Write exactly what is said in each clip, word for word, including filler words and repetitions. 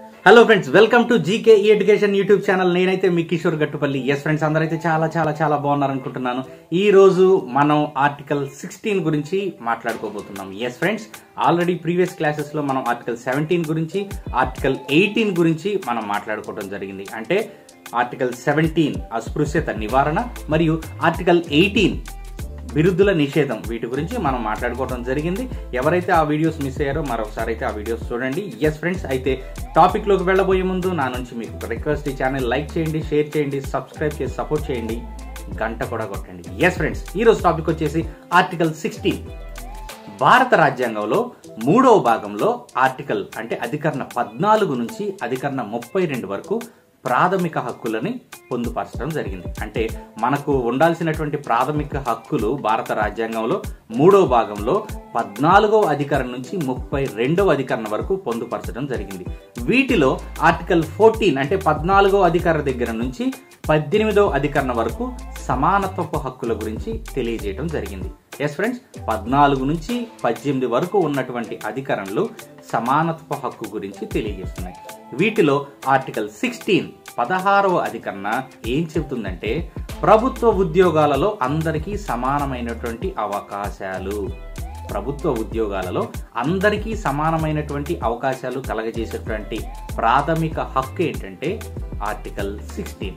Hello friends, welcome to GK education YouTube channel. నేనైతే మీ Kishore Gattupalli. Yes friends, అందరైతే చాలా చాలా చాలా బాగున్నారు అనుకుంటున్నాను. ఈ రోజు మనం ఆర్టికల్ సిక్స్టీన్ గురించి మాట్లాడుకోబోతున్నాం. Yes friends, already previous classes లో మనం ఆర్టికల్ సెవెంటీన్ గురించి, ఆర్టికల్ ఎయిటీన్ గురించి మనం మాట్లాడుకోవడం జరిగింది. అంటే ఆర్టికల్ సెవెంటీన్ అస్పృశ్యత నివారణ మరియు ఆర్టికల్ ఎయిటీన్ బిరుదుల నిషేధం, వీటి గురించి మనం మాట్లాడుకోవడం జరిగింది. ఎవరైతే ఆ వీడియోస్ మిస్ అయ్యారో మరొకసారి అయితే ఆ వీడియోస్ చూడండి. ఎస్ ఫ్రెండ్స్, అయితే టాపిక్ లోకి వెళ్ళబోయే ముందు నా నుంచి మీకు ఒక రిక్వెస్ట్, ఈ ఛానల్ లైక్ చేయండి, షేర్ చేయండి, సబ్స్క్రైబ్ చేసి సపోర్ట్ చేయండి, గంట కూడా కొట్టండి. ఎస్ ఫ్రెండ్స్, ఈ రోజు టాపిక్ వచ్చేసి ఆర్టికల్ సిక్స్టీన్. భారత రాజ్యాంగంలో మూడవ భాగంలో ఆర్టికల్ అంటే అధికరణ పద్నాలుగు నుంచి అధికరణ ముప్పై రెండు వరకు ప్రాథమిక హక్కులని పొందుపరచడం జరిగింది. అంటే మనకు ఉండాల్సినటువంటి ప్రాథమిక హక్కులు భారత రాజ్యాంగంలో మూడవ భాగంలో పద్నాలుగవ అధికరణ నుంచి ముప్పై రెండవ అధికరణ వరకు పొందుపరచడం జరిగింది. వీటిలో ఆర్టికల్ ఫోర్టీన్ అంటే పద్నాలుగవ అధికరణ దగ్గర నుంచి పద్దెనిమిదవ అధికరణ వరకు సమానత్వపు హక్కుల గురించి తెలియజేయడం జరిగింది. ఎస్ ఫ్రెండ్స్, పద్నాలుగు నుంచి పద్దెనిమిది వరకు ఉన్నటువంటి అధికరణలు సమానత్వ హక్కు గురించి తెలియజేస్తున్నాయి. వీటిలో ఆర్టికల్ సిక్స్టీన్ పదహారవ అధికరణ ఏం చెబుతుందంటే ప్రభుత్వ ఉద్యోగాలలో అందరికీ సమానమైనటువంటి అవకాశాలు. ప్రభుత్వ ఉద్యోగాలలో అందరికీ సమానమైనటువంటి అవకాశాలు కలగజేసేటువంటి ప్రాథమిక హక్కు ఏంటంటే ఆర్టికల్ సిక్స్టీన్.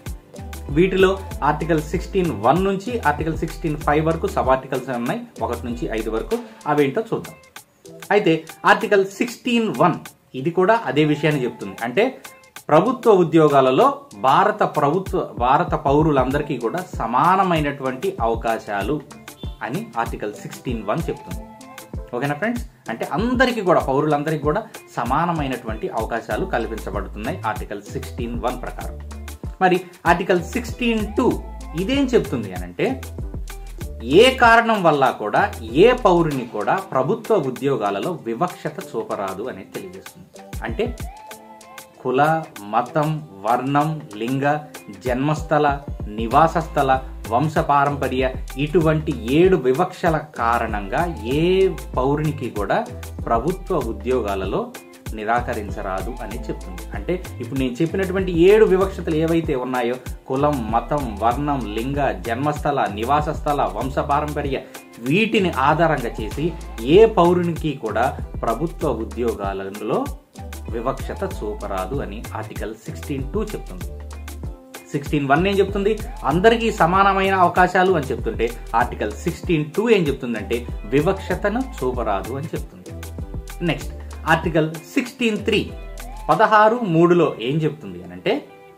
వీటిలో ఆర్టికల్ సిక్స్టీన్ వన్ నుంచి ఆర్టికల్ సిక్స్టీన్ ఫైవ్ వరకు సబ్ ఆర్టికల్స్ ఉన్నాయి, ఒకటి నుంచి ఐదు వరకు. అవేంటో చూద్దాం. అయితే ఆర్టికల్ సిక్స్టీన్ వన్ ఇది కూడా అదే విషయాన్ని చెప్తుంది. అంటే ప్రభుత్వ ఉద్యోగాలలో భారత ప్రభుత్వ భారత పౌరులందరికీ కూడా సమానమైనటువంటి అవకాశాలు అని ఆర్టికల్ సిక్స్టీన్ వన్ చెప్తుంది. ఓకేనా ఫ్రెండ్స్, అంటే అందరికీ కూడా పౌరులందరికీ కూడా సమానమైనటువంటి అవకాశాలు కల్పించబడుతున్నాయి ఆర్టికల్ సిక్స్టీన్ వన్ ప్రకారం. మరి ఆర్టికల్ సిక్స్టీన్ టూ ఇదేం చెప్తుంది అనంటే ఏ కారణం వల్ల కూడా ఏ పౌరుని కూడా ప్రభుత్వ ఉద్యోగాలలో వివక్షత చూపరాదు అనేది తెలియజేస్తుంది. అంటే కుల, మతం, వర్ణం, లింగ, జన్మస్థల, నివాస స్థల, వంశ పారంపర్య ఇటువంటి ఏడు వివక్షల కారణంగా ఏ పౌరునికి కూడా ప్రభుత్వ ఉద్యోగాలలో నిరాకరించరాదు అని చెప్తుంది. అంటే ఇప్పుడు నేను చెప్పినటువంటి ఏడు వివక్షతలు ఏవైతే ఉన్నాయో కులం, మతం, వర్ణం, లింగ, జన్మస్థల, నివాస స్థల, వంశ పారంపర్య వీటిని ఆధారంగా చేసి ఏ పౌరునికి కూడా ప్రభుత్వ ఉద్యోగాలలో వివక్షత చూపరాదు అని ఆర్టికల్ సిక్స్టీన్ టూ చెప్తుంది. సిక్స్టీన్ వన్ ఏం చెప్తుంది? అందరికీ సమానమైన అవకాశాలు అని చెప్తుంటే ఆర్టికల్ సిక్స్టీన్ టూ ఏం చెప్తుందంటే వివక్షతను చూపరాదు అని చెప్తుంది. నెక్స్ట్ ఆర్టికల్ సిక్స్టీన్ త్రీ పదహారు మూడులో ఏం చెప్తుంది అనంటే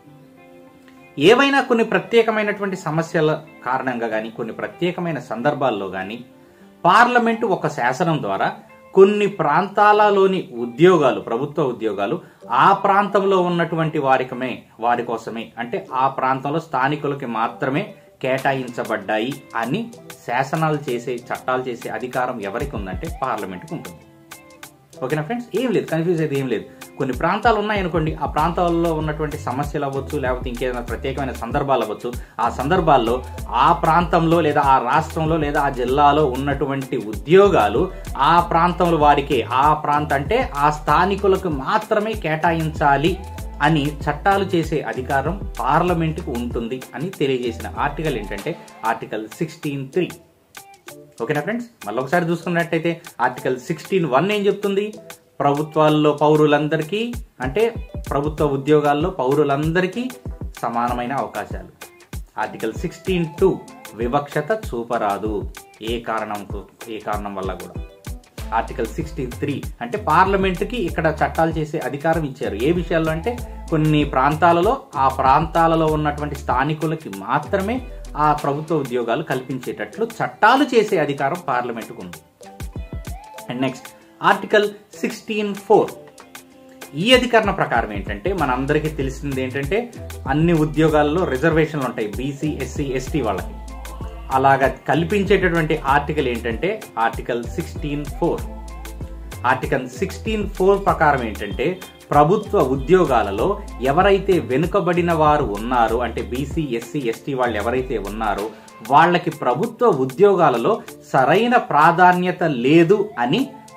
ఏవైనా కొన్ని ప్రత్యేకమైనటువంటి సమస్యల కారణంగా కానీ కొన్ని ప్రత్యేకమైన సందర్భాల్లో కానీ పార్లమెంటు ఒక శాసనం ద్వారా కొన్ని ప్రాంతాలలోని ఉద్యోగాలు ప్రభుత్వ ఉద్యోగాలు ఆ ప్రాంతంలో ఉన్నటువంటి వారికమే వారి కోసమే అంటే ఆ ప్రాంతంలో స్థానికులకి మాత్రమే కేటాయించబడ్డాయి అని శాసనాలు చేసే చట్టాలు చేసే అధికారం ఎవరికి ఉందంటే పార్లమెంట్కి ఉంటుంది. ఓకేనా ఫ్రెండ్స్, ఏం లేదు, కన్ఫ్యూజ్ అయితే ఏం లేదు. కొన్ని ప్రాంతాలు ఉన్నాయనుకోండి, ఆ ప్రాంతాల్లో ఉన్నటువంటి సమస్యలు అవ్వచ్చు, లేకపోతే ఇంకేదైనా ప్రత్యేకమైన సందర్భాలు అవ్వచ్చు. ఆ సందర్భాల్లో ఆ ప్రాంతంలో లేదా ఆ రాష్ట్రంలో లేదా ఆ జిల్లాలో ఉన్నటువంటి ఉద్యోగాలు ఆ ప్రాంతంలో వారికి ఆ ప్రాంతం అంటే ఆ స్థానికులకు మాత్రమే కేటాయించాలి అని చట్టాలు చేసే అధికారం పార్లమెంటుకు ఉంటుంది అని తెలియజేసిన ఆర్టికల్ ఏంటంటే ఆర్టికల్ సిక్స్టీన్ త్రీ. ఓకేనా ఫ్రెండ్స్, మళ్ళీ ఒకసారి చూసుకున్నట్టయితే ఆర్టికల్ సిక్స్టీన్ వన్ ఏం చెప్తుంది? ప్రభుత్వాల్లో పౌరులందరికీ అంటే ప్రభుత్వ ఉద్యోగాల్లో పౌరులందరికీ సమానమైన అవకాశాలు. ఆర్టికల్ సిక్స్టీన్ టూ వివక్షత చూపరాదు ఏ కారణం ఏ కారణం వల్ల కూడా. ఆర్టికల్ సిక్స్టీన్ త్రీ అంటే పార్లమెంటుకి ఇక్కడ చట్టాలు చేసే అధికారం ఇచ్చారు. ఏ విషయాల్లో అంటే కొన్ని ప్రాంతాలలో ఆ ప్రాంతాలలో ఉన్నటువంటి స్థానికులకి మాత్రమే ఆ ప్రభుత్వ ఉద్యోగాలు కల్పించేటట్లు చట్టాలు చేసే అధికారం పార్లమెంటుకు ఉంది. And next article sixteen four ఈ అధికరణ ప్రకారం ఏంటంటే మన అందరికీ తెలిసింది ఏంటంటే అన్ని ఉద్యోగాల్లో రిజర్వేషన్లు ఉంటాయి బీసీ, ఎస్సీ, ఎస్టీ వాళ్ళకి. అలాగా కల్పించేటటువంటి ఆర్టికల్ ఏంటంటే article sixteen four. Article sixteen four ప్రకారం ఏంటంటే ప్రభుత్వ ఉద్యోగాలలో ఎవరైతే వెనుకబడిన వారు ఉన్నారో అంటే బీసీ, ఎస్సీ, ఎస్టీ వాళ్ళు ఎవరైతే ఉన్నారో వాళ్ళకి ప్రభుత్వ ఉద్యోగాలలో సరైన ప్రాధాన్యత లేదు అని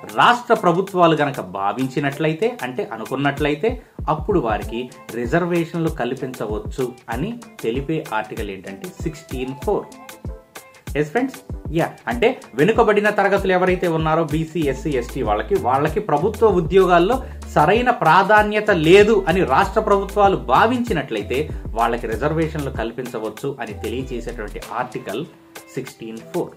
రాష్ట్ర ప్రభుత్వాలు గనక భావించినట్లయితే అంటే అనుకున్నట్లయితే అప్పుడు వారికి రిజర్వేషన్లు కల్పించవచ్చు అని తెలిపే ఆర్టికల్ ఏంటంటే sixteen four. Yes friends, yeah అంటే వెనుకబడిన తరగతులు ఎవరైతే ఉన్నారో బీసీ ఎస్సీ ఎస్టీ వాళ్ళకి వాళ్ళకి ప్రభుత్వ ఉద్యోగాల్లో సరైన ప్రాధాన్యత లేదు అని రాష్ట్ర ప్రభుత్వాలు భావించినట్లయితే వాళ్ళకి రిజర్వేషన్లు కల్పించవచ్చు అని తెలియజేసేటువంటి ఆర్టికల్ సిక్స్టీన్ ఫోర్.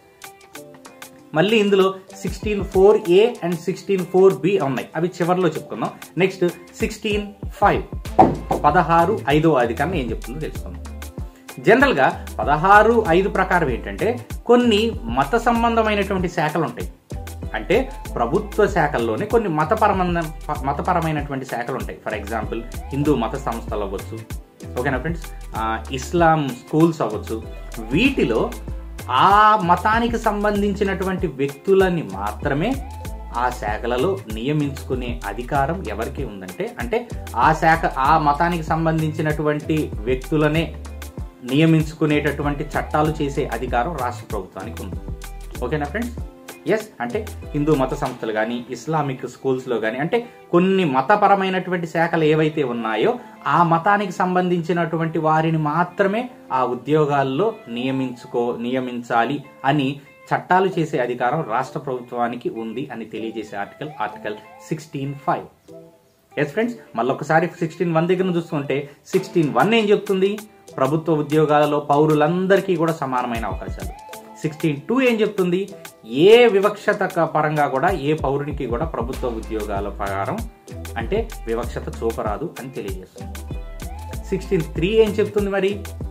మళ్ళీ ఇందులో sixteen four A and sixteen four B ఉన్నాయి, అవి చివరిలో చెప్పుకుందాం. నెక్స్ట్ సిక్స్టీన్ ఫైవ్ పదహారు ఐదవ అధికరణ ఏం చెప్తుందో తెలుసుకుందాం. జనరల్ గా పదహారు ఐదు ప్రకారం ఏంటంటే కొన్ని మత సంబంధమైనటువంటి శాఖలు ఉంటాయి. అంటే ప్రభుత్వ శాఖల్లోనే కొన్ని మతపరమైన మతపరమైనటువంటి శాఖలు ఉంటాయి. ఫర్ ఎగ్జాంపుల్ హిందూ మత సంస్థలు అవ్వచ్చు, ఓకేనా ఫ్రెండ్స్, ఇస్లాం స్కూల్స్ అవ్వచ్చు. వీటిలో ఆ మతానికి సంబంధించినటువంటి వ్యక్తులని మాత్రమే ఆ శాఖలలో నియమించుకునే అధికారం ఎవరికి ఉందంటే, అంటే ఆ శాఖ ఆ మతానికి సంబంధించినటువంటి వ్యక్తులనే నియమించుకునేటటువంటి చట్టాలు చేసే అధికారం రాష్ట్ర ప్రభుత్వానికి ఉంది. ఓకేనా ఫ్రెండ్స్? ఎస్, అంటే హిందూ మత సంస్థలు కానీ ఇస్లామిక్ స్కూల్స్లో కానీ అంటే కొన్ని మతపరమైనటువంటి శాఖలు ఏవైతే ఉన్నాయో ఆ మతానికి సంబంధించినటువంటి వారిని మాత్రమే ఆ ఉద్యోగాల్లో నియమించుకో నియమించాలి అని చట్టాలు చేసే అధికారం రాష్ట్ర ప్రభుత్వానికి ఉంది అని తెలియజేసే article article sixteen five. Yes friends, మళ్ళొకసారి సిక్స్టీన్ వన్ దగ్గర చూసుకుంటే సిక్స్టీన్ వన్ ఏం చెప్తుంది? ప్రభుత్వ ఉద్యోగాలలో పౌరులందరికీ కూడా సమానమైన అవకాశాలు. సిక్స్టీన్ టూ ఏం చెప్తుంది? ఏ వివక్షత పరంగా కూడా ఏ పౌరునికి కూడా ప్రభుత్వ ఉద్యోగాల ప్రకారం అంటే వివక్షత చూపరాదు అని తెలియజేస్తుంది. సిక్స్టీన్ త్రీ ఏం చెప్తుంది? మరి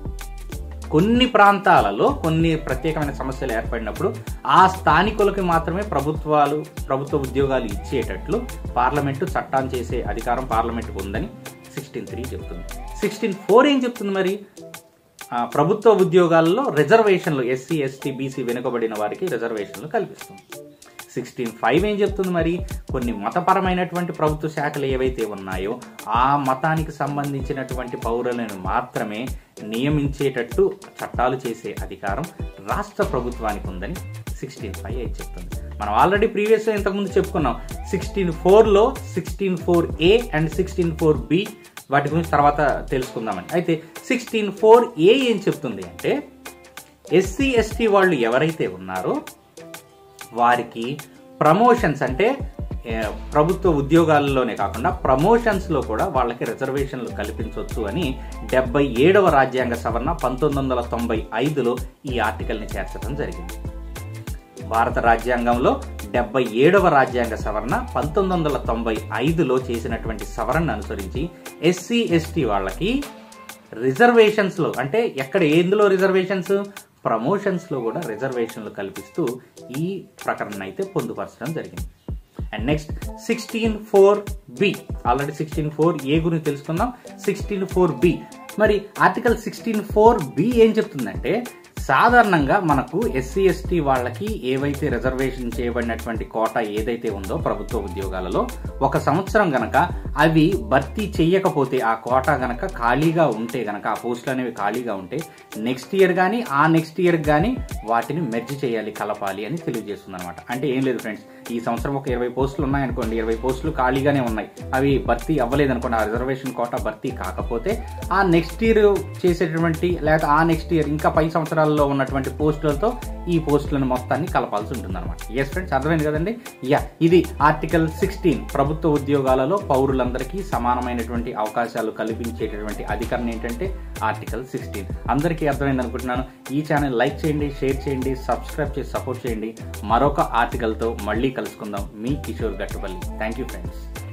కొన్ని ప్రాంతాలలో కొన్ని ప్రత్యేకమైన సమస్యలు ఏర్పడినప్పుడు ఆ స్థానికులకి మాత్రమే ప్రభుత్వాలు ప్రభుత్వ ఉద్యోగాలు ఇచ్చేటట్లు పార్లమెంటు చట్టాన్ని చేసే అధికారం పార్లమెంటుకు ఉందని సిక్స్టీన్ త్రీ చెప్తుంది. సిక్స్టీన్ ఫోర్ ఏం చెప్తుంది? మరి ప్రభుత్వ ఉద్యోగాల్లో రిజర్వేషన్లు ఎస్సీ ఎస్టీ బీసీ వెనుకబడిన వారికి రిజర్వేషన్లు కల్పిస్తుంది. సిక్స్టీన్ ఫైవ్ ఏం చెప్తుంది? మరి కొన్ని మతపరమైనటువంటి ప్రభుత్వ శాఖలు ఏవైతే ఉన్నాయో ఆ మతానికి సంబంధించినటువంటి పౌరులను మాత్రమే నియమించేటట్టు చట్టాలు చేసే అధికారం రాష్ట్ర ప్రభుత్వానికి ఉందని సిక్స్టీన్ ఫైవ్ అయితే చెప్తుంది. మనం ఆల్రెడీ ప్రీవియస్ ఇంతకుముందు చెప్పుకున్నాం. సిక్స్టీన్ ఫోర్ లో sixteen four A and sixteen four B వాటి గురించి తర్వాత తెలుసుకుందామని. అయితే సిక్స్టీన్ ఫోర్ ఏ ఏం చెప్తుంది అంటే ఎస్సీ ఎస్టీ వాళ్ళు ఎవరైతే ఉన్నారో వారికి ప్రమోషన్స్ అంటే ప్రభుత్వ ఉద్యోగాల్లోనే కాకుండా ప్రమోషన్స్ లో కూడా వాళ్ళకి రిజర్వేషన్లు కల్పించవచ్చు అని డెబ్బై ఏడవ రాజ్యాంగ సవరణ పంతొమ్మిది వందల తొంభై ఐదులో ఈ ఆర్టికల్ ని చేర్చడం జరిగింది. భారత రాజ్యాంగంలో డెబ్బై ఏడవ రాజ్యాంగ సవరణ పంతొమ్మిది వందల తొంభై ఐదులో చేసినటువంటి సవరణను అనుసరించి ఎస్సీ ఎస్టీ వాళ్ళకి రిజర్వేషన్స్ లో అంటే ఎక్కడ ఎందులో రిజర్వేషన్స్ ప్రమోషన్స్ లో కూడా రిజర్వేషన్లు కల్పిస్తూ ఈ ప్రకటన అయితే పొందుపరచడం జరిగింది. And next sixteen four B already sixteen four A గురించి తెలుసుకుందాం. సిక్స్టీన్ ఫోర్ బి మరి ఆర్టికల్ సిక్స్టీన్ ఫోర్ బి ఏం చెప్తుందంటే సాధారణంగా మనకు ఎస్సీ ఎస్టీ వాళ్ళకి ఏవైతే రిజర్వేషన్ చేయబడినటువంటి కోటా ఏదైతే ఉందో ప్రభుత్వ ఉద్యోగాలలో ఒక సంవత్సరం గనక అవి భర్తీ చెయ్యకపోతే ఆ కోటా గనక ఖాళీగా ఉంటే గనక ఆ పోస్టులు అనేవి ఖాళీగా ఉంటే నెక్స్ట్ ఇయర్ కానీ ఆ నెక్స్ట్ ఇయర్ కానీ వాటిని మెర్జ్ చేయాలి, కలపాలి అని తెలియజేస్తుంది అనమాట. అంటే ఏం లేదు ఫ్రెండ్స్, ఈ సంవత్సరం ఒక ఇరవై పోస్టులు ఉన్నాయనుకోండి, ఇరవై పోస్టులు ఖాళీగానే ఉన్నాయి, అవి భర్తీ అవ్వలేదనుకోండి, ఆ రిజర్వేషన్ కోటా భర్తీ కాకపోతే ఆ నెక్స్ట్ ఇయర్ చేసేటువంటి లేదా ఆ నెక్స్ట్ ఇయర్ ఇంకా పై సంవత్సరాల్లో ఉన్నటువంటి పోస్టులతో ఈ పోస్టులను మొత్తాన్ని కలపాల్సి ఉంటుంది అనమాట. ఎస్ ఫ్రెండ్స్, అర్థమైంది కదండి. యా, ఇది ఆర్టికల్ సిక్స్టీన్ ప్రభుత్వ ఉద్యోగాలలో పౌరులందరికీ సమానమైనటువంటి అవకాశాలు కల్పించేటటువంటి అధికరణ ఏంటంటే ఆర్టికల్ సిక్స్టీన్. అందరికీ అర్థమైంది అనుకుంటున్నాను. ఈ ఛానల్ లైక్ చేయండి, షేర్ చేయండి, సబ్స్క్రైబ్ చేసి సపోర్ట్ చేయండి. మరొక ఆర్టికల్తో మళ్ళీ కలుసుకుందాం. మీ Kishore Gattupalli. Thank you friends.